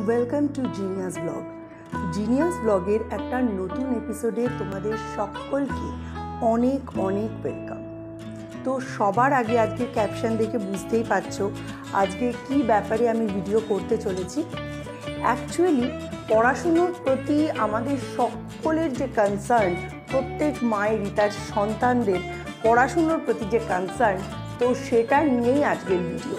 Welcome to genius blog. Genius ব্লগের একটা নতুন এপিসোডে তোমাদের সকলকে অনেক অনেক ওয়েলকাম। তো সবার আগে আজকে ক্যাপশন দেখে বুঝতেই পারছো আজকে কি ব্যাপারে আমি ভিডিও করতে চলেছি। অ্যাকচুয়ালি পড়াশুনোর প্রতি আমাদের সকলের যে কনসার্ন, প্রত্যেক মায়েরই তার সন্তানদের পড়াশুনোর প্রতি যে কনসার্ন, তো সেটা নিয়েই আজকের ভিডিও।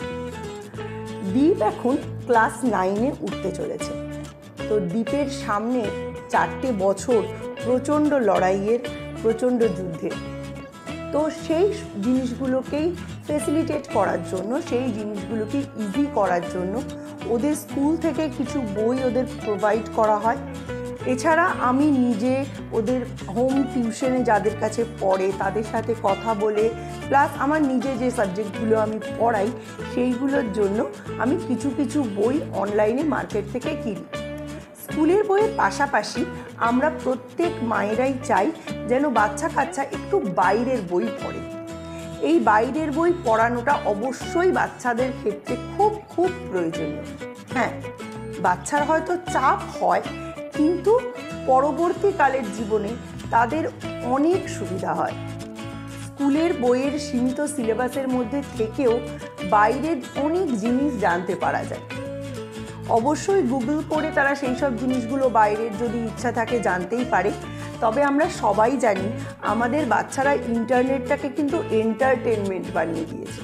দীপ এখন ক্লাস 9-এ উঠতে চলেছে। তো দীপের সামনে 4টে বছর প্রচণ্ড লড়াইয়ের, প্রচণ্ড যুদ্ধের। তো সেই জিনিসগুলোকেই ফেসিলিটেট করার জন্য, সেই জিনিসগুলোকে ইজি করার জন্য ওদের স্কুল থেকে কিছু বই ওদের প্রোভাইড করা হয়। এছাড়া আমি নিজে ওদের হোম টিউশনে যাদের কাছে পড়ে তাদের সাথে কথা বলে, প্লাস আমার নিজে যে সাবজেক্টগুলো আমি পড়াই সেইগুলোর জন্য আমি কিছু কিছু বই অনলাইনে মার্কেট থেকে কিনি। স্কুলের বইয়ের পাশাপাশি আমরা প্রত্যেক মায়েরাই চাই যেন বাচ্চা কাচ্চা একটু বাইরের বই পড়ে। এই বাইরের বই পড়ানোটা অবশ্যই বাচ্চাদের ক্ষেত্রে খুব খুব প্রয়োজনীয়। হ্যাঁ, বাচ্চার হয়তো চাপ হয়, কিন্তু পরবর্তীকালের জীবনে তাদের অনেক সুবিধা হয়। স্কুলের বইয়ের সীমিত সিলেবাসের মধ্যে থেকেও বাইরের অনেক জিনিস জানতে পারা যায়। অবশ্যই গুগল করে তারা সেই সব জিনিসগুলো বাইরের যদি ইচ্ছা থাকে জানতেই পারে। তবে আমরা সবাই জানি আমাদের বাচ্চারা ইন্টারনেটটাকে কিন্তু এন্টারটেনমেন্ট বানিয়ে দিয়েছে।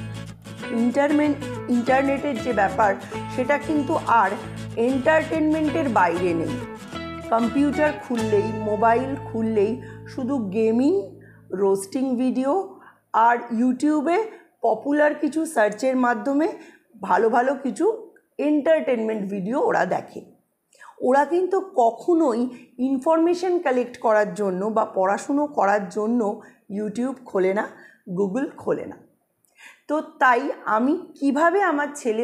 ইন্টারনেটের যে ব্যাপার সেটা কিন্তু আর এন্টারটেনমেন্টের বাইরে নেই। কম্পিউটার খুললেই, মোবাইল খুললেই শুধু গেমিং, রোস্টিং ভিডিও আর ইউটিউবে পপুলার কিছু সার্চের মাধ্যমে ভালো ভালো কিছু এন্টারটেনমেন্ট ভিডিও ওরা দেখে। ওরা কিন্তু কখনোই ইনফরমেশন কালেক্ট করার জন্য বা পড়াশুনো করার জন্য ইউটিউব খোলে না, গুগল খোলে না। তো তাই আমি কিভাবে আমার ছেলে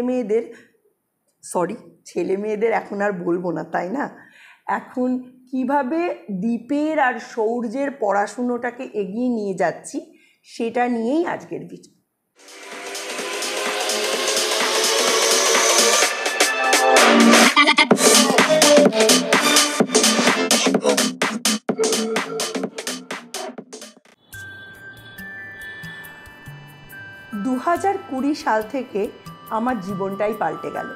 মেয়েদের এখন আর বলবো না, তাই না, এখন কিভাবে দীপের আর সৌর্যের পড়াশুনোটাকে এগিয়ে নিয়ে যাচ্ছি সেটা নিয়েই আজকের ভিডিও। দু 2020 সাল থেকে আমার জীবনটাই পাল্টে গেল।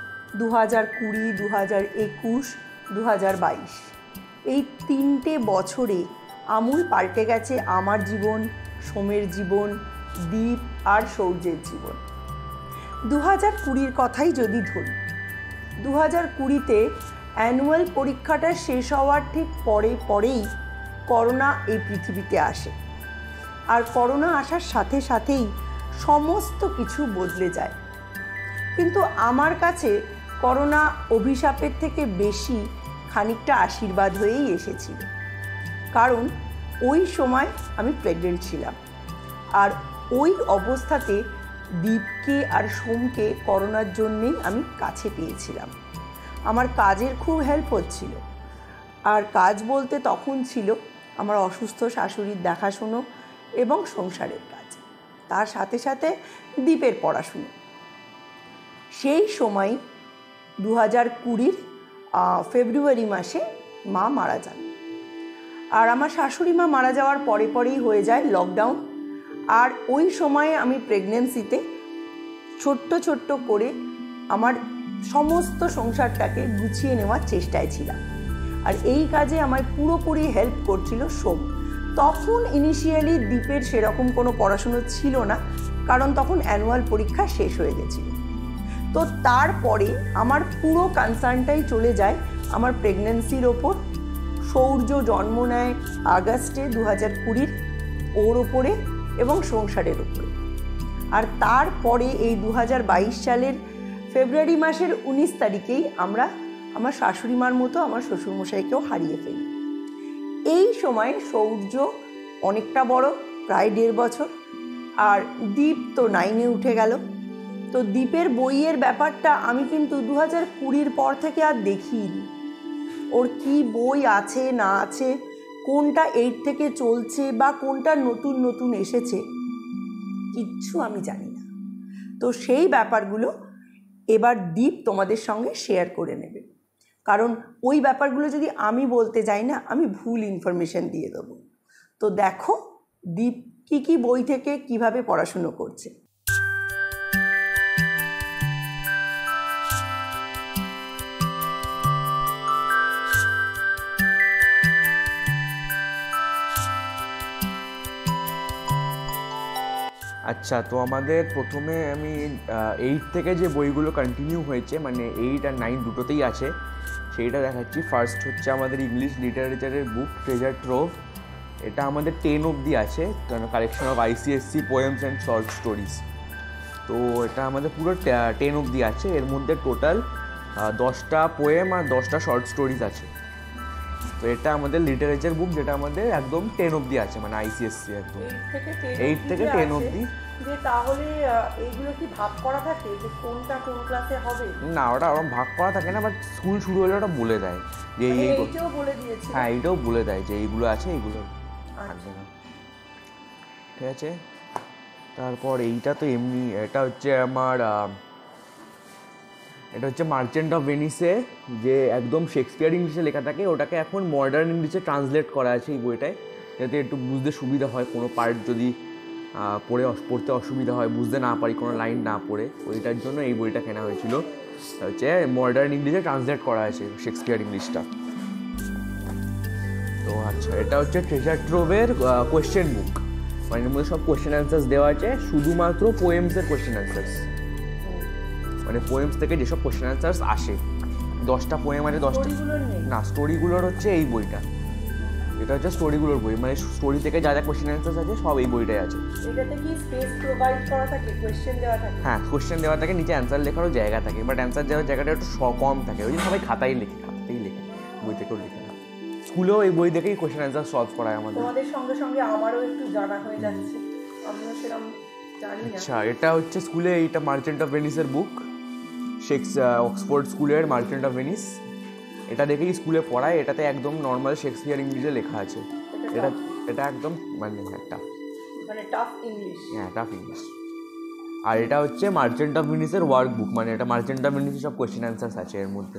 2020, 2021, 2022 এই 3টে বছরে আমূল পাল্টে গেছে আমার জীবন, সোমের জীবন, দীপ আর সৌর্যের জীবন। 2020 কথাই যদি ধরি, 2020-তে অ্যানুয়াল পরীক্ষাটা শেষ হওয়ার ঠিক পরেই করোনা এই পৃথিবীতে আসে। আর করোনা আসার সাথে সাথেই সমস্ত কিছু বদলে যায়। কিন্তু আমার কাছে করোনা অভিশাপের থেকে বেশি খানিকটা আশীর্বাদ হয়েই এসেছিল। কারণ ওই সময় আমি প্রেগনেন্ট ছিলাম, আর ওই অবস্থাতে দীপকে আর সোমকে করোনার জন্যেই আমি কাছে পেয়েছিলাম। আমার কাজের খুব হেল্প হচ্ছিল। আর কাজ বলতে তখন ছিল আমার অসুস্থ শাশুড়ির দেখাশুনো এবং সংসারের কাজ, তার সাথে সাথে দীপের পড়াশুনো। সেই সময় 2020 ফেব্রুয়ারি মাসে মা মারা যান। আর আমার শাশুড়ি মা মারা যাওয়ার পরেই হয়ে যায় লকডাউন। আর ওই সময়ে আমি প্রেগনেন্সিতে ছোট্ট করে আমার সমস্ত সংসারটাকে গুছিয়ে নেওয়ার চেষ্টায় ছিলাম। আর এই কাজে আমায় পুরোপুরি হেল্প করছিল সোম। তখন ইনিশিয়ালি দীপের সেরকম কোনো পড়াশুনো ছিল না, কারণ তখন অ্যানুয়াল পরীক্ষা শেষ হয়ে গেছিল। তো তারপরে আমার পুরো কনসার্নটাই চলে যায় আমার প্রেগন্যান্সির ওপর। সৌর্য জন্ম নেয় আগস্টে 2020 ওর ওপরে এবং সংসারের ওপরে। আর তারপরে এই 2022 সালের ফেব্রুয়ারি মাসের 19 তারিখেই আমরা আমার শাশুড়ি মার মতো আমার শ্বশুরমশাইকেও হারিয়ে ফেলি। এই সময় সৌর্য অনেকটা বড়, প্রায় 1.5 বছর, আর দীপ তো 9-এ উঠে গেল। তো দীপের বইয়ের ব্যাপারটা আমি কিন্তু 2020 পর থেকে আর দেখিনি। ওর কি বই আছে না আছে, কোনটা 8 থেকে চলছে বা কোনটা নতুন এসেছে, কিচ্ছু আমি জানি না। তো সেই ব্যাপারগুলো এবার দীপ তোমাদের সঙ্গে শেয়ার করে নেবে। কারণ ওই ব্যাপারগুলো যদি আমি বলতে যাই না, আমি ভুল ইনফরমেশন দিয়ে দেবো। তো দেখো দীপ কী বই থেকে কিভাবে পড়াশুনো করছে। আচ্ছা, তো আমাদের প্রথমে আমি 8 থেকে যে বইগুলো কন্টিনিউ হয়েছে, মানে 8 আর 9 দুটোতেই আছে, সেইটা দেখাচ্ছি। ফার্স্ট হচ্ছে আমাদের ইংলিশ লিটারেচারের বুক ট্রেজার ট্রোভ। এটা আমাদের 10 অবধি আছে, collection of ICSE poems and short stories. তো এটা আমাদের পুরো 10 অবধি আছে। এর মধ্যে টোটাল 10টা পোয়েম আর 10টা শর্ট স্টোরিজ আছে। তো এটা আমাদের লিটারেচার বুক, যেটা আমাদের একদম 10 অবধি আছে, মানে ICSE একদম 8 থেকে 10 অবধি। যে তাহলে এইগুলো কি ভাগ করা থাকে যে কোনটা কোন ক্লাসে হবে? না, ওটা ওরকম ভাগ করা থাকে না, বাট স্কুল শুরু হলে ওটা বলে দেয় যে এইটাও বলে দিয়েছে। হ্যাঁ, এইটাও বলে দেয় যে এইগুলো আছে, এইগুলো থাকবে না। ঠিক আছে, তারপর এইটা তো এমনি, এটা হচ্ছে আমার এটা হচ্ছে মার্চেন্ট অফ ভেনিসে, যে একদম শেক্সপিয়ার ইংলিশে লেখা থাকে, ওটাকে এখন মডার্ন ইংলিশে ট্রান্সলেট করা আছে এই বইটায়, যাতে একটু বুঝতে সুবিধা হয়। কোনো পার্ট যদি পড়তে অসুবিধা হয়, বুঝতে না পারি, কোনো লাইন না পড়ে, ওইটার জন্য এই বইটা কেনা হয়েছিল। হচ্ছে মডার্ন ইংলিশে ট্রান্সলেট করা আছে শেক্সপিয়ার ইংলিশটা। তো আচ্ছা, এটা হচ্ছে ট্রেজার ট্রোভের কোয়েশ্চেন বুক, মানে এর মধ্যে সব কোয়েশ্চেন অ্যান্সার্স দেওয়া আছে, শুধুমাত্র পোয়েমসের কোয়েশ্চেন অ্যান্সার্স, মানে পোয়েমস থেকে যেসব কোয়েশ্চেন অ্যান্সার্স আসে। 10টা পোয়েম আছে, 10টা না, স্টোরিগুলোর হচ্ছে এই বইটা। এটা হচ্ছে স্টোরিগুলোর বই, মানে স্টোরি থেকে যা যা কোয়েশ্চেন অ্যান্সার্স আছে সব এই বইটাই আছে। এটাতে কি স্পেস প্রোভাইড করা থাকে, কোয়েশ্চেন দেওয়া থাকে? হ্যাঁ, কোয়েশ্চেন দেওয়া থাকে, নিচে অ্যান্সার লেখারও জায়গা থাকে, বাট অ্যান্সার দেওয়ার জায়গাটা একটু কম থাকে, ওই জন্য সবাই খাতাতেই লেখে, বই থেকেও লেখে না। স্কুলেও এই বই দেখেই কোয়েশ্চেন অ্যান্সার সলভ করায় আমাদের। তোমাদের সঙ্গে সঙ্গে আমারও একটু জানা হয়ে যাচ্ছে, আমিও সেরকম জানি না। আচ্ছা, এটা হচ্ছে স্কুলে, এইটা মার্চেন্ট অফ ভেনিসের বুক, অক্সফোর্ড স্কুলের মার্চেন্ট অফ ভেনিস। এটা দেখেই স্কুলে পড়ায়, এটাতে একদম নর্মাল শেক্সপিয়ার ইংলিশে লেখা আছে। এটা একদম মানে টাফ ইংলিশ। হ্যাঁ, টাফ ইংলিশ। আর এটা হচ্ছে মার্চেন্ট অফ ভেনিসের ওয়ার্ক বুক, মানে এটা মার্চেন্ট অফ ভেনিসের সব কোয়েশ্চেন অ্যান্সার্স আছে এর মধ্যে।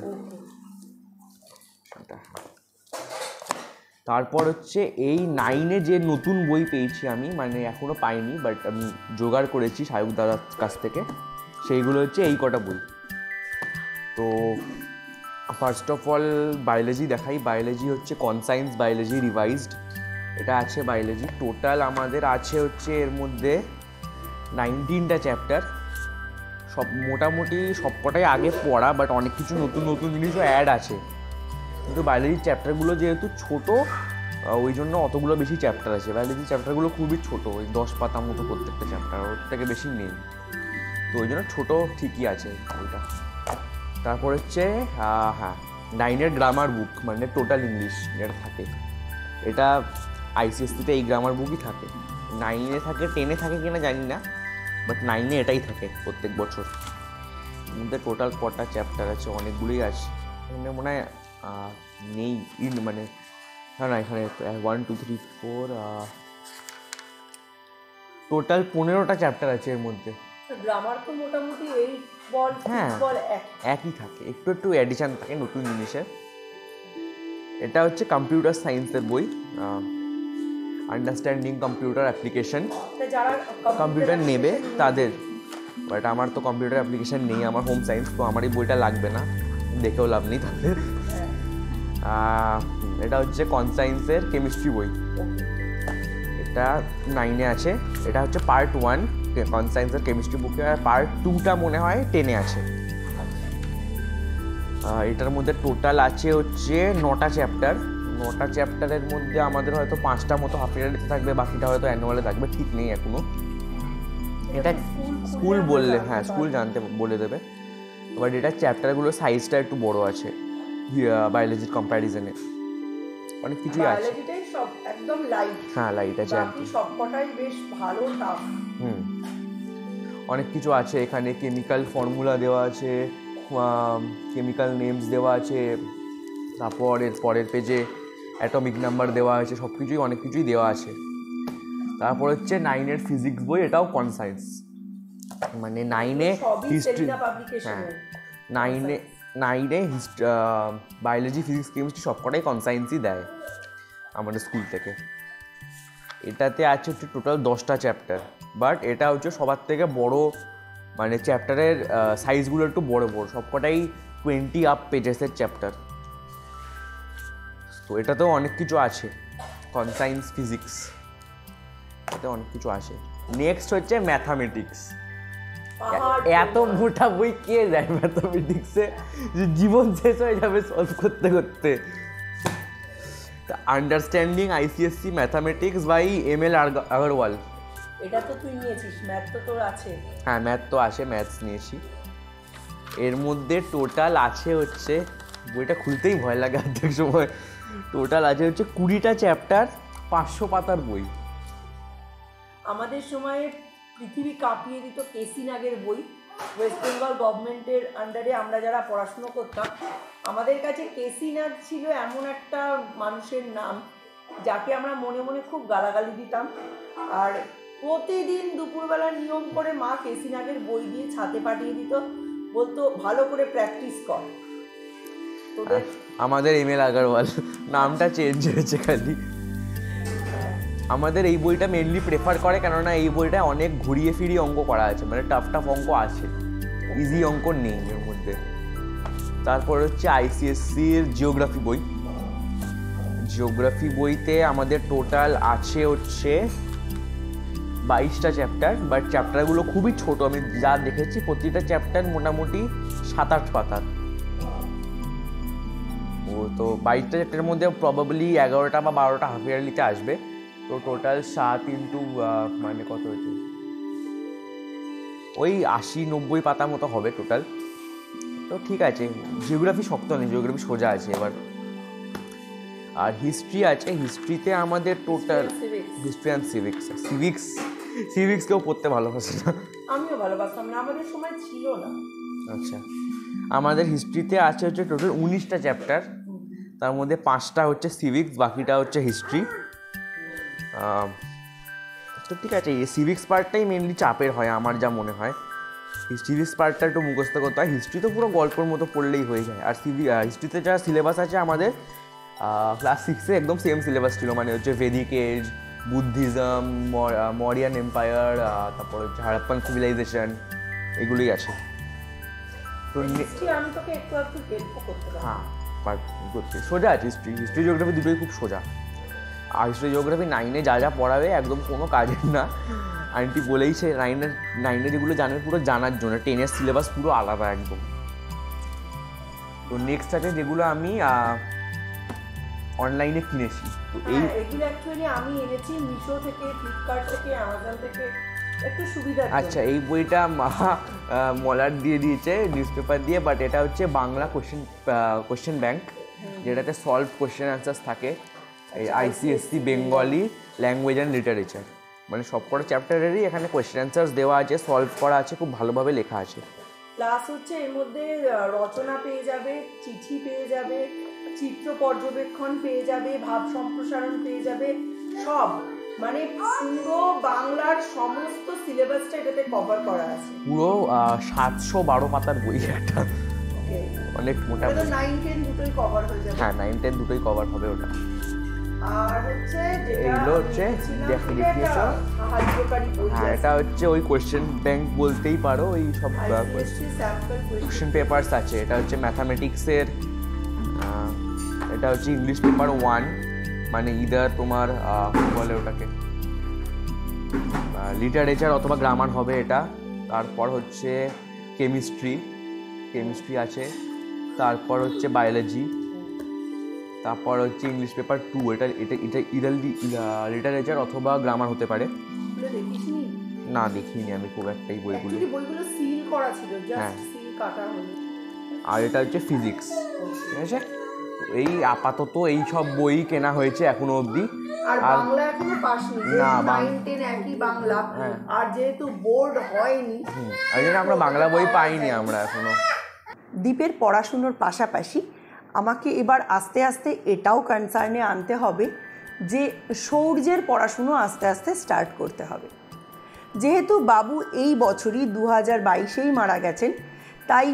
তারপর হচ্ছে এই 9-এ যে নতুন বই পেয়েছি আমি, মানে এখনও পাইনি, বাট আমি জোগাড় করেছি সায়ক দাদার কাছ থেকে, সেইগুলো হচ্ছে এই কটা বই। তো ফার্স্ট অফ অল বায়োলজি দেখাই। বায়োলজি হচ্ছে কনসায়েন্স বায়োলজি রিভাইজড, এটা আছে বায়োলজি। টোটাল আমাদের আছে হচ্ছে এর মধ্যে 19টা চ্যাপ্টার, সব মোটামুটি সবকটাই আগে পড়া, বাট অনেক কিছু নতুন নতুন জিনিসও অ্যাড আছে। কিন্তু বায়োলজির চ্যাপ্টারগুলো যেহেতু ছোট, ওই জন্য অতগুলো বেশি চ্যাপ্টার আছে। বায়োলজির চ্যাপ্টারগুলো খুবই ছোট, ওই 10 পাতা মতো প্রত্যেকটা চ্যাপ্টার, ওর থেকে বেশি নেই, তো ওই জন্য ছোটো ঠিকই আছে ওইটা। তারপর হচ্ছে 9-এর গ্রামার বুক, মানে টোটাল ইংলিশ যেটা থাকে, এটা ICSE-তে এই গ্রামার বুকই থাকে। 9-এ থাকে, 10-এ থাকে কিনা জানি না, বাট 9-এ এটাই থাকে প্রত্যেক বছর। এর মধ্যে টোটাল কটা চ্যাপ্টার আছে, অনেকগুলোই আছে, এখানে মনে হয় নেই মানে না, এখানে 1 2 3 4 টোটাল 15টা চ্যাপ্টার আছে এর মধ্যে। গ্রামার তো মোটামুটি 8 বল, 6 বল একই থাকে, একটু অ্যাডিশন থাকে নতুন জিনিসের। এটা হচ্ছে কম্পিউটার সায়েন্সের বই, আন্ডারস্ট্যান্ডিং কম্পিউটার অ্যাপ্লিকেশন। যারা কম্পিউটার নেবে তাদের, বাট আমার তো কম্পিউটার অ্যাপ্লিকেশন নেই, আমার হোম সায়েন্স, তো আমার এই বইটা লাগবে না, দেখেও লাভ নেই তাদের। এটা হচ্ছে কনসায়েন্সের কেমিস্ট্রি বই, এটা 9-এ আছে। এটা হচ্ছে পার্ট 1 কনসায়েন্সের কেমিস্ট্রি বুকে, আর পার্ট 2টা মনে হয় 10-এ আছে। এটার মধ্যে টোটাল আছে হচ্ছে 9টা চ্যাপ্টার। 9টা চ্যাপ্টারের মধ্যে আমাদের হয়তো 5টা মতো হাফ ইয়ারলিতে থাকবে, বাকিটা হয়তো অ্যানুয়ালে থাকবে, ঠিক নেই এখনো। এটা স্কুল বললে, হ্যাঁ স্কুল জানতে বলে দেবে, বাট এটা চ্যাপ্টারগুলোর সাইজটা একটু বড় আছে বায়োলজির কম্প্যারিজনে। অনেক কিছুই আছে, সব একদম লাইট, হ্যাঁ লাইট আছে, বাকি সবকটাই বেশ ভালো টাফ। অনেক কিছু আছে এখানে, কেমিক্যাল ফর্মুলা দেওয়া আছে, কেমিক্যাল নেমস দেওয়া আছে, তারপর এর পরের পেজে অ্যাটমিক নাম্বার দেওয়া আছে, সব কিছুই অনেক কিছুই দেওয়া আছে। তারপর হচ্ছে 9-এর ফিজিক্স বই, এটাও কনসায়েন্স, মানে 9-এ হিস্ট্রি, হ্যাঁ 9-এ 9-এ বায়োলজি, ফিজিক্স, কেমিস্ট্রি সবকটাই কনসায়েন্সই দেয় আমাদের স্কুল থেকে। এটাতে আছে হচ্ছে টোটাল 10টা চ্যাপ্টার, বাট এটা হচ্ছে সবার থেকে বড়, মানে চ্যাপ্টারের সাইজগুলো একটু বড় বড়, সবকটাই 20 আপ পেজেসের চ্যাপ্টার। তো এটাতেও অনেক কিছু আছে, কনসায়েন্স, ফিজিক্স, এতে অনেক কিছু আছে। নেক্সট হচ্ছে ম্যাথামেটিক্স। এত মোটা বই কে যায় ম্যাথামেটিক্সে, যে জীবন শেষ হয়ে যাবে সলভ করতে করতে। Understanding ICSC mathematics by ML Agarwal. এটা তো তুই নিয়েছিস, ম্যাথ তো তোর আছে। হ্যাঁ, ম্যাথ তো আছে, ম্যাথস নিয়েছি। এর মধ্যে টোটাল আছে হচ্ছে, বইটা খুলতেই ভয় লাগে অর্ধেক সময়, টোটাল আছে হচ্ছে 20টা চ্যাপ্টার, 500 পাতার বই। আমাদের সময়ে পৃথিবী কাঁপিয়ে দিত কেসি নাগের বই। ওয়েস্ট বেঙ্গল গভর্নমেন্টের আন্ডারে আমরা যারা পড়াশুনো করতাম, আমাদের কাছে কেসি নাগ ছিল এমন একটা মানুষের নাম যাকে আমরা মনে মনে খুব গালাগালি দিতাম। আর প্রতিদিন দুপুরবেলা নিয়ম করে মা কেসি নাগের বই দিয়ে ছাদে পাঠিয়ে দিত, বলতো ভালো করে প্র্যাকটিস কর। তোদের আমাদের ML আগরওয়াল, নামটা চেঞ্জ হয়েছে খালি। আমাদের এই বইটা মেনলি প্রেফার করে, কেননা এই বইটা অনেক ঘুরিয়ে ফিরিয়ে অঙ্ক করা আছে, মানে টাফ টাফ অঙ্ক আছে, ইজি অঙ্ক নেই এর মধ্যে। তারপর হচ্ছে ICSCর জিওগ্রাফি বই। জিওগ্রাফি বইতে আমাদের টোটাল আছে হচ্ছে 22টা চ্যাপ্টার, বাট চ্যাপ্টারগুলো খুবই ছোট। আমি যা দেখেছি প্রতিটা চ্যাপ্টার মোটামুটি 7-8 পাতার। তো 22টা চ্যাপ্টারের মধ্যে প্রবাবলি 11টা বা 12টা হাফ ইয়ারলিতে আসবে। তো টোটাল 7 ইন্টু মানে কত হয়েছে, ওই 80-90 পাতা মতো হবে টোটাল। তো ঠিক আছে, জিওগ্রাফি শক্ত নেই, জিওগ্রাফি সোজা আছে। এবার আর হিস্ট্রি আছে। হিস্ট্রিতে আমাদের টোটাল হিস্ট্রি অ্যান্ড সিভিক্স কেউ পড়তে ভালোবাসে না। আমিও ভালোবাসতাম না, আমাদের সময় ছিল না। আচ্ছা, আমাদের হিস্ট্রিতে আছে হচ্ছে টোটাল 19টা চ্যাপ্টার, তার মধ্যে 5টা হচ্ছে সিভিক্স, বাকিটা হচ্ছে হিস্ট্রি। তো ঠিক আছে, এই সিভিক্স পার্টটাই মেনলি চাপের হয় আমার যা মনে হয়। সিভিক্স পার্টটা একটু মুখস্থ করতে হয়। হিস্ট্রি তো পুরো গল্পের মতো পড়লেই হয়ে যায়। আর হিস্ট্রিতে যা সিলেবাস আছে আমাদের ক্লাস 6-এ একদম সেম সিলেবাস ছিল, মানে হচ্ছে Vedic age, Buddhism, Mauryan empire, তারপর হচ্ছে হারাপ্পান সিভিলাইজেশন, এগুলোই আছে। তো আমি তোকে একটু একটু হেল্প করতে পারি। হ্যাঁ, সোজা আছে হিস্ট্রি জিওগ্রাফি দুটোই খুব সোজা। আর হিস্ট্রি জিওগ্রাফি 9-এ যা যা পড়াবে একদম কোনো কাজের না। আন্টি বলেইছে 9-এ যেগুলো জানে পুরো জানার জন্য, 10-এর সিলেবাস পুরো আলাদা একদম। তো নেক্সট আছে যেগুলো আমি অনলাইনে কিনেছি। তো এগুলো অ্যাকচুয়ালি আমি এনেছি মিশো থেকে, ফ্লিপকার্ট থেকে, অ্যামাজন থেকে, একটু সুবিধা। আচ্ছা, এই বইটা মা মলার দিয়ে দিয়েছে নিউজ পেপার দিয়ে, বাট এটা হচ্ছে বাংলা কোশ্চেন ব্যাংক, যেটাতে সলভ কোশ্চেন অ্যান্সার্স থাকে। এই ICSC Bengali language and literature, মানে সবকটা চ্যাপ্টারেরই এখানে কোয়েশ্চেন অ্যান্সার্স দেওয়া আছে, সলভ করা আছে, খুব ভালোভাবে লেখা আছে। প্লাস হচ্ছে এর মধ্যে রচনা পেয়ে যাবে, চিঠি পেয়ে যাবে, চিত্র পর্যবেক্ষণ পেয়ে যাবে, ভাব সম্প্রসারণ পেয়ে যাবে, সব মানে পুরো বাংলার সমস্ত সিলেবাসটা এটাতে কভার করা আছে। পুরো 712 পাতার বই একটা, অনেক মোটা। 9-10 দুটোই কভার হয়ে যাবে। হ্যাঁ, 9-10 দুটোই কভার হবে ওটা। আর হচ্ছে এগুলো হচ্ছে সাহায্যকারী বই। হ্যাঁ, এটা হচ্ছে ওই কোয়েশ্চেন ব্যাংক বলতেই পারো, ওই সব কোয়েশ্চেন পেপারস আছে। এটা হচ্ছে ম্যাথামেটিক্সের, এটা হচ্ছে ইংলিশ পেপার 1, মানে ইদার তোমার কী বলে ওটাকে, লিটারেচার অথবা গ্রামার হবে এটা। তারপর হচ্ছে কেমিস্ট্রি আছে। তারপর হচ্ছে বায়োলজি। তারপর হচ্ছে ইংলিশ পেপার 2, এটা ইদার লিটারেচার অথবা গ্রামার হতে পারে। না, দেখিনি আমি খুব একটা এই বইগুলো সিল করা ছিল, জাস্ট সিল কাটা হলো। আর এটা হচ্ছে ফিজিক্স। ঠিক আছে, এই আপাতত এই সব বই কেনা হয়েছে এখনো অবধি। আর বাংলা এখনো পাসনি, না 9-10 একই বাংলা। আর যেহেতু বোর্ড হয়নি, এই জন্য আমরা বাংলা বই পাইনি আমরা এখনো। দীপের পড়াশুনোর পাশাপাশি আমাকে এবার আস্তে আস্তে এটাও কনসার্নে আনতে হবে যে সৌর্যের পড়াশুনো আস্তে আস্তে স্টার্ট করতে হবে। যেহেতু বাবু এই বছরই 2022-এই মারা গেছেন, তাই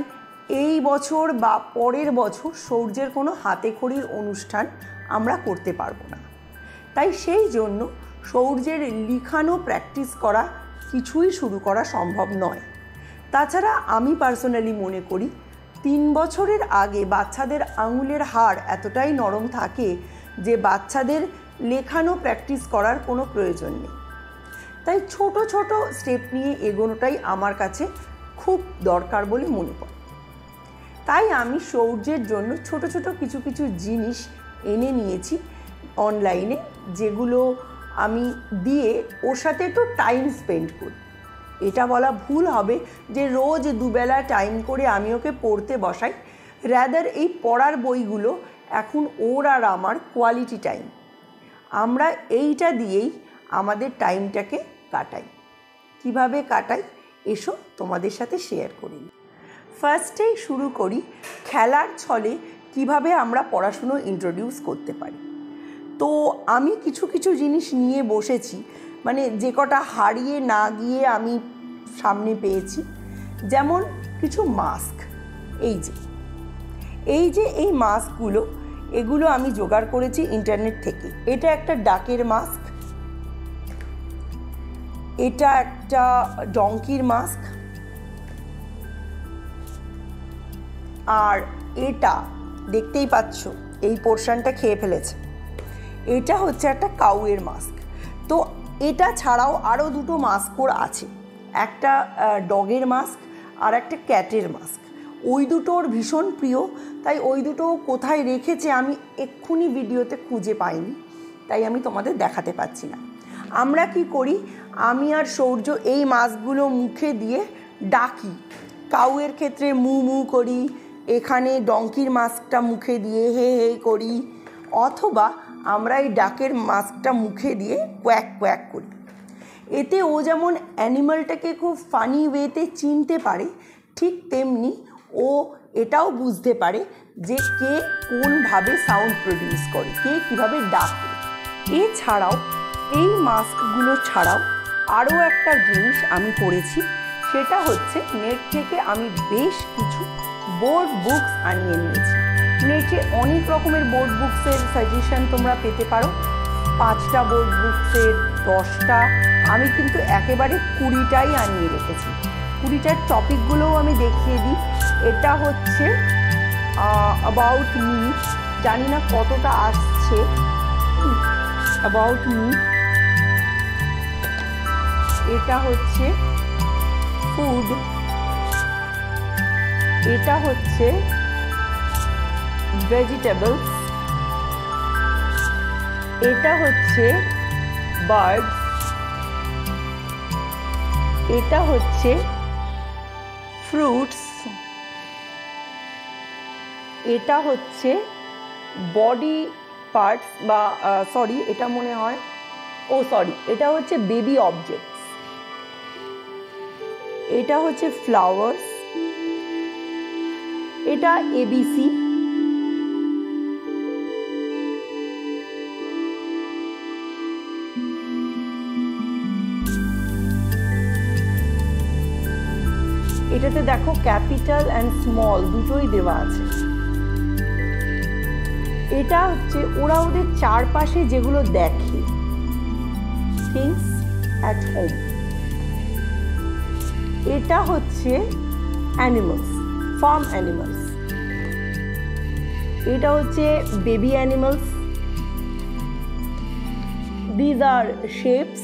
এই বছর বা পরের বছর সৌর্যের কোনো হাতে খড়ির অনুষ্ঠান আমরা করতে পারবো না। তাই সেই জন্য সৌর্যের লিখানো প্র্যাকটিস করা কিছুই শুরু করা সম্ভব নয়। তাছাড়া আমি পার্সোনালি মনে করি 3 বছরের আগে বাচ্চাদের আঙুলের হাড় এতটাই নরম থাকে যে বাচ্চাদের লেখানো প্র্যাকটিস করার কোনো প্রয়োজন নেই। তাই ছোট ছোট স্টেপ নিয়ে এগোনোটাই আমার কাছে খুব দরকার বলে মনে পড়ে। তাই আমি সৌর্যের জন্য ছোট ছোট কিছু কিছু জিনিস এনে নিয়েছি অনলাইনে, যেগুলো আমি দিয়ে ওর সাথে একটু টাইম স্পেন্ড করি। এটা বলা ভুল হবে যে রোজ দুবেলা টাইম করে আমি ওকে পড়তে বসাই, রাদার এই পড়ার বইগুলো এখন ওর আর আমার কোয়ালিটি টাইম। আমরা এইটা দিয়েই আমাদের টাইমটাকে কাটাই। কিভাবে কাটাই এসো তোমাদের সাথে শেয়ার করি। ফার্স্টেই শুরু করি খেলার ছলে কিভাবে আমরা পড়াশুনো ইন্ট্রোডিউস করতে পারি। তো আমি কিছু কিছু জিনিস নিয়ে বসেছি, মানে যে কটা হারিয়ে না গিয়ে আমি সামনে পেয়েছি। যেমন কিছু মাস্ক, এই যে এই মাস্কগুলো, এগুলো আমি জোগাড় করেছি ইন্টারনেট থেকে। এটা একটা ডাকের মাস্ক, এটা একটা ডঙ্কির মাস্ক, আর এটা দেখতেই পাচ্ছ এই পোর্শনটা খেয়ে ফেলেছে, এটা হচ্ছে একটা কাউয়ের মাস্ক। তো এটা ছাড়াও আরও দুটো মাস্ক ওর আছে, একটা ডগের মাস্ক আর একটা ক্যাটের মাস্ক। ওই দুটো ওর ভীষণ প্রিয়, তাই ওই দুটো কোথায় রেখেছে আমি এক্ষুনি ভিডিওতে খুঁজে পাইনি, তাই আমি তোমাদের দেখাতে পাচ্ছি না। আমরা কি করি, আমি আর সৌর্য এই মাস্কগুলো মুখে দিয়ে ডাকি। কাউয়ের ক্ষেত্রে মু মু করি, এখানে ডঙ্কির মাস্কটা মুখে দিয়ে হে হে করি, অথবা আমরা এই ডাকের মাস্কটা মুখে দিয়ে কোয়াক কোয়াক করি। এতে ও যেমন অ্যানিমালটাকে খুব ফানি ওয়েতে চিনতে পারে, ঠিক তেমনি ও এটাও বুঝতে পারে যে কে কোনভাবে সাউন্ড প্রডিউস করে, কে কীভাবে ডাকে। এছাড়াও এই মাস্কগুলো ছাড়াও আরও একটা জিনিস আমি করেছি, সেটা হচ্ছে নেট থেকে আমি বেশ কিছু বোর্ড বুকস আনিয়ে নিয়েছি। নেটে অনেক রকমের বোর্ড বুকসের সাজেশন তোমরা পেতে পারো, 5টা বোর্ড বুকসের 10টা, আমি কিন্তু একেবারে 20টাই আনিয়ে রেখেছি। 20টার টপিকগুলোও আমি দেখিয়ে দিই। এটা হচ্ছে অ্যাবাউট মি, জানি না কতটা আসছে, অ্যাবাউট মি। এটা হচ্ছে ফুড, এটা হচ্ছে ভেজিটেবলস, এটা হচ্ছে বার্ডস, এটা হচ্ছে ফ্রুটস, এটা হচ্ছে বডি পার্টস বা সরি এটা মনে হয় এটা হচ্ছে বেবি অবজেক্টস, এটা হচ্ছে ফ্লাওয়ার্স, এটা এবিসি, এটাতে দেখো ক্যাপিটাল অ্যান্ড স্মল দুটোই দেওয়া আছে। এটা হচ্ছে ওরা ওদের চারপাশে যেগুলো দেখে, থিংস অ্যাট হোম। এটা হচ্ছে অ্যানিমালস, ফার্ম অ্যানিমালস, এটা হচ্ছে baby animals, these are shapes,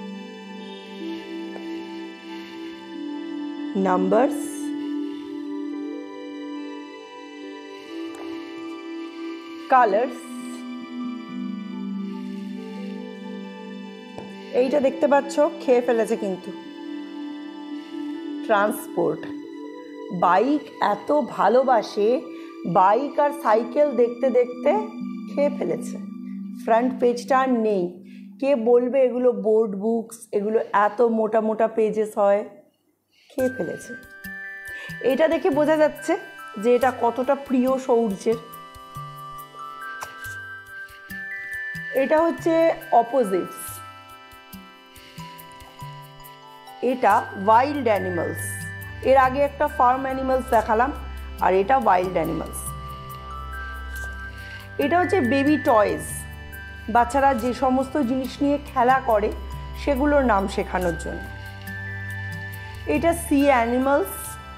numbers, colors। এইটা দেখতে পাচ্ছ খেয়ে ফেলেছে, কিন্তু ট্রান্সপোর্ট। বাইক এত ভালোবাসে, বাইক আর সাইকেল দেখতে দেখতে খেয়ে ফেলেছে। ফ্রন্ট পেজটা আর নেই, কে বলবে এগুলো বোর্ড বুকস, এগুলো এত মোটা মোটা পেজেস হয়, খেয়ে ফেলেছে। এটা দেখে বোঝা যাচ্ছে যে এটা কতটা প্রিয় সৌর্যের। এটা হচ্ছে অপোজিটস, এটা ওয়াইল্ড অ্যানিমালস। এর আগে একটা ফার্ম অ্যানিমালস দেখালাম, আর এটা ওয়াইল্ড অ্যানিমালস। এটা হচ্ছে বেবি টয়েস, বাচ্চারা যে সমস্ত জিনিস নিয়ে খেলা করে সেগুলোর নাম শেখানোর জন্য। এটা সি অ্যানিমালস,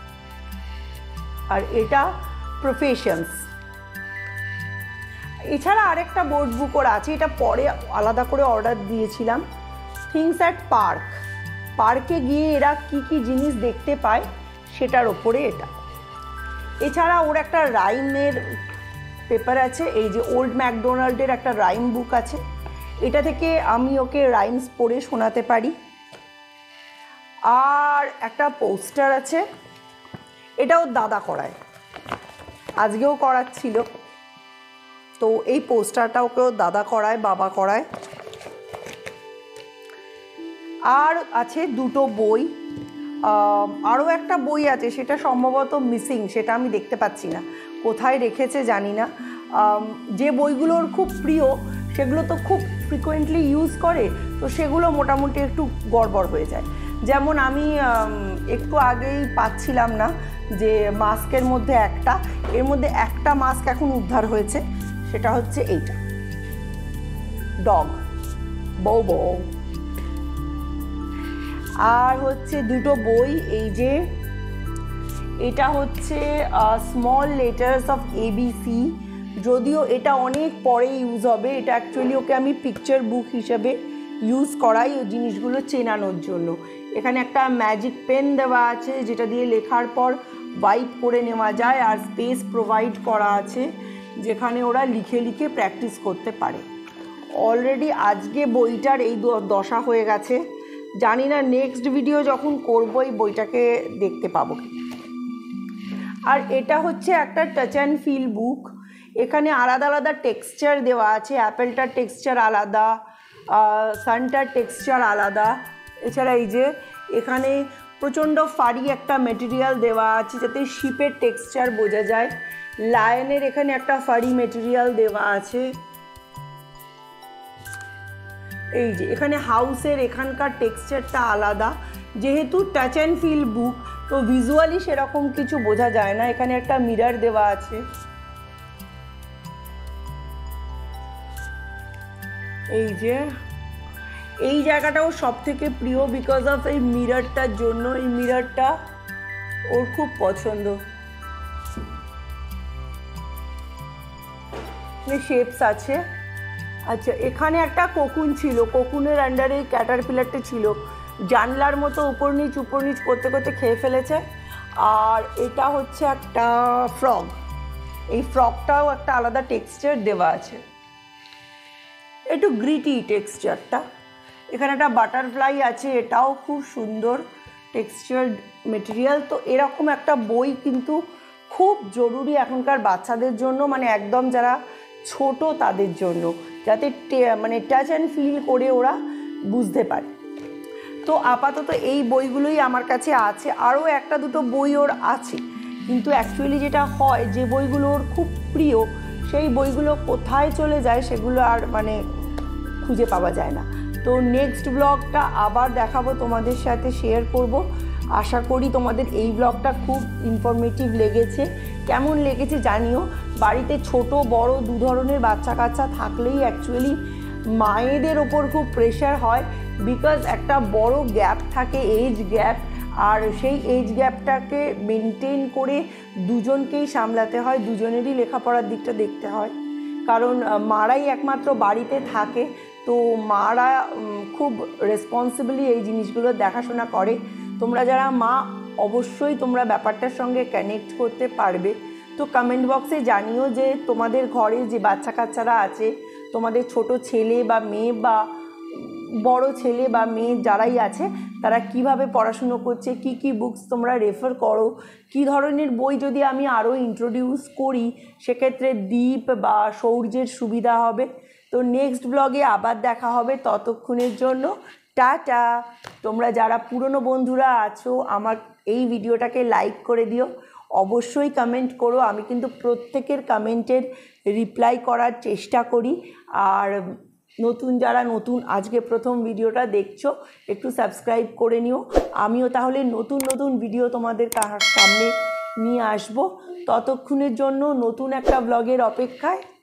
আর এটা প্রফেশনস। এছাড়া আরেকটা বোর্ড বুক ওর আছে, এটা পরে আলাদা করে অর্ডার দিয়েছিলাম, থিংস অ্যাট পার্ক। পার্কে গিয়ে এরা কি কি জিনিস দেখতে পায় সেটার ওপরে এটা। এছাড়া ওর একটা রাইমের পেপার আছে, এই যে ওল্ড ম্যাকডোনাল্ডের একটা রাইম বুক আছে, এটা থেকে আমি ওকে রাইমস পড়ে শোনাতে পারি। আর একটা পোস্টার আছে, এটাও দাদা করায়, আজকেও করাচ্ছিল, তো এই পোস্টারটা ওকেও দাদা করায়, বাবা করায়। আর আছে দুটো বই, আরও একটা বই আছে, সেটা সম্ভবত মিসিং, সেটা আমি দেখতে পাচ্ছি না, কোথায় রেখেছে জানি না। যে বইগুলোর খুব প্রিয় সেগুলো তো খুব ফ্রিকোয়েন্টলি ইউজ করে, তো সেগুলো মোটামুটি একটু গড়বড় হয়ে যায়। যেমন আমি একটু আগেই পাচ্ছিলাম না যে মাস্কের মধ্যে এর মধ্যে একটা মাস্ক এখন উদ্ধার হয়েছে, সেটা হচ্ছে এইটা, ডগ বউ বউ। আর হচ্ছে দুটো বই, এই যে এটা হচ্ছে স্মল লেটার্স অফ ABC, যদিও এটা অনেক পরে ইউজ হবে, এটা অ্যাকচুয়ালি ওকে আমি পিকচার বুক হিসেবে ইউজ করাই ওই জিনিসগুলো চেনানোর জন্য। এখানে একটা ম্যাজিক পেন দেওয়া আছে যেটা দিয়ে লেখার পর ওয়াইপ করে নেওয়া যায়, আর স্পেস প্রোভাইড করা আছে যেখানে ওরা লিখে লিখে প্র্যাকটিস করতে পারে। অলরেডি আজকে বইটার এই দশা হয়ে গেছে, জানি না নেক্সট ভিডিও যখন করবো এই বইটাকে দেখতে পাবো। আর এটা হচ্ছে একটা টাচ অ্যান্ড ফিল বুক, এখানে আলাদা আলাদা টেক্সচার দেওয়া আছে, অ্যাপেলটার টেক্সচার আলাদা, সানটার টেক্সচার আলাদা। এছাড়া এই যে এখানে প্রচণ্ড ফাড়ি একটা মেটেরিয়াল দেওয়া আছে যাতে শিপের টেক্সচার বোঝা যায়, লায়নের এখানে একটা ফাড়ি মেটেরিয়াল দেওয়া আছে। এই যে এখানে হাউসের এখানকার টেক্সচারটা আলাদা, যেহেতু টাচ অ্যান্ড ফিল বুক তো ভিজুয়ালি সেরকম কিছু বোঝা যায় না। এখানে একটা মিরর দেওয়া আছে, এই যে এই জায়গাটাও সব থেকে প্রিয় বিকজ অফ এই মিররটার জন্য, এই মিররটা ওর খুব পছন্দ। শেপস আছে। আচ্ছা, এখানে একটা কোকুন ছিল, কোকুনের আন্ডারে ক্যাটারপিলারটা ছিল, জানলার মতো উপর নিচ করতে করতে খেয়ে ফেলেছে। আর এটা হচ্ছে একটা ফ্রগ, এই ফ্রগটাও একটা আলাদা টেক্সচার দেওয়া আছে, একটু গ্রিটি টেক্সচারটা। এখানে একটা বাটারফ্লাই আছে, এটাও খুব সুন্দর টেক্সচার মেটেরিয়াল। তো এরকম একটা বই কিন্তু খুব জরুরি এখনকার বাচ্চাদের জন্য, মানে একদম যারা ছোট তাদের জন্য, যাতে মানে টাচ অ্যান্ড ফিল করে ওরা বুঝতে পারে। তো আপাতত এই বইগুলোই আমার কাছে আছে, আরও একটা দুটো বই ওর আছে, কিন্তু অ্যাকচুয়ালি যেটা হয় যে বইগুলো ওর খুব প্রিয় সেই বইগুলো কোথায় চলে যায় সেগুলো আর মানে খুঁজে পাওয়া যায় না। তো নেক্সট ব্লগটা আবার দেখাবো, তোমাদের সাথে শেয়ার করব। আশা করি তোমাদের এই ব্লগটা খুব ইনফরমেটিভ লেগেছে। কেমন লেগেছে জানিও। বাড়িতে ছোট বড় দু ধরনের বাচ্চা কাচ্চা থাকলেই অ্যাকচুয়ালি মায়েদের ওপর খুব প্রেশার হয়, বিকজ একটা বড় গ্যাপ থাকে, এজ গ্যাপ, আর সেই এজ গ্যাপটাকে মেনটেন করে দুজনকেই সামলাতে হয়, দুজনেরই লেখাপড়ার দিকটা দেখতে হয়, কারণ মারাই একমাত্র বাড়িতে থাকে। তো মারা খুব রেসপন্সিবলি এই জিনিসগুলো দেখাশোনা করে। তোমরা যারা মা অবশ্যই তোমরা ব্যাপারটার সঙ্গে কানেক্ট করতে পারবে। তো কমেন্ট বক্সে জানিও যে তোমাদের ঘরে যে বাচ্চা কাচ্চারা আছে, তোমাদের ছোট ছেলে বা মেয়ে বা বড় ছেলে বা মেয়ে যারাই আছে, তারা কিভাবে পড়াশুনো করছে, কি কি বুকস তোমরা রেফার করো, কি ধরনের বই যদি আমি আরও ইন্ট্রোডিউস করি সেক্ষেত্রে দীপ বা সৌর্যের সুবিধা হবে। তো নেক্সট ব্লগে আবার দেখা হবে, ততক্ষণের জন্য টাটা। তোমরা যারা পুরনো বন্ধুরা আছো আমার এই ভিডিওটাকে লাইক করে দিও, অবশ্যই কমেন্ট করো, আমি কিন্তু প্রত্যেকের কমেন্টের রিপ্লাই করার চেষ্টা করি। আর যারা নতুন আজকে প্রথম ভিডিওটা দেখছো একটু সাবস্ক্রাইব করে নিও। আমিও তাহলে নতুন ভিডিও তোমাদের সামনে নিয়ে আসবো। ততক্ষণের জন্য নতুন একটা ব্লগের অপেক্ষায়